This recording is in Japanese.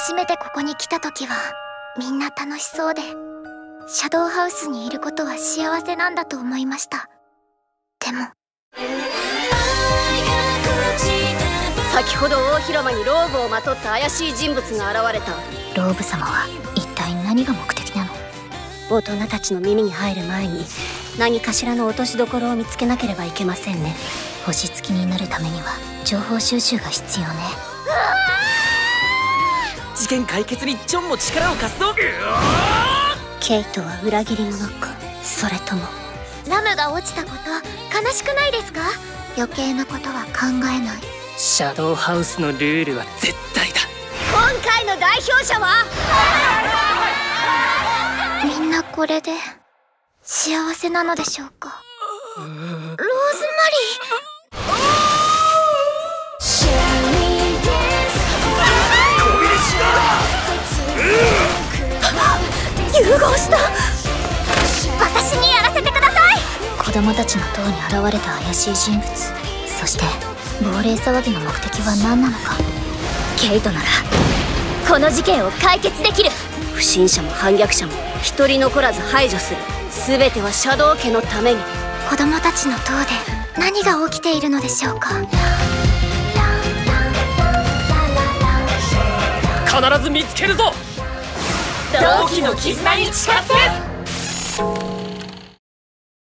初めてここに来た時はみんな楽しそうで、シャドウハウスにいることは幸せなんだと思いました。でも先ほど大広間にローブをまとった怪しい人物が現れた。 ローブ様は一体何が目的なの？ 大人たちの耳に入る前に何かしらの落としどころを見つけなければいけませんね。 星付きになるためには情報収集が必要ね。 事件解決にジョンも力を貸すぞ。 ケイトは裏切り者か、それとも。 ラムが落ちたこと悲しくないですか？余計なことは考えない。 シャドウハウスのルールは絶対だ。 今回の代表者はみんなこれで幸せなのでしょうか？ローズマリー、融合した。私にやらせてください。子供たちの塔に現れた怪しい人物、そして亡霊騒ぎの目的は何なのか。 ケイトならこの事件を解決できる。不審者も反逆者も一人残らず排除する。全てはシャドウ家のために。 子供たちの塔で何が起きているのでしょうか？ 必ず見つけるぞ。同期の絆に誓って。